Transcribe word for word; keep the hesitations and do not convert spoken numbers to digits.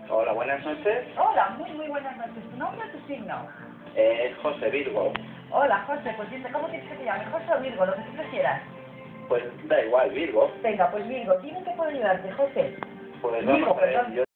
Hola, buenas noches. Hola, muy muy buenas noches. ¿Tu nombre o tu signo? Eh, es José Virgo. Hola, José, pues dime, ¿cómo quieres que te llame? José o Virgo, lo que tú prefieras. Pues da igual, Virgo. Venga, pues Virgo, dime que puedo ayudarte, José. Pues Virgo, vamos a ver, perdón. yo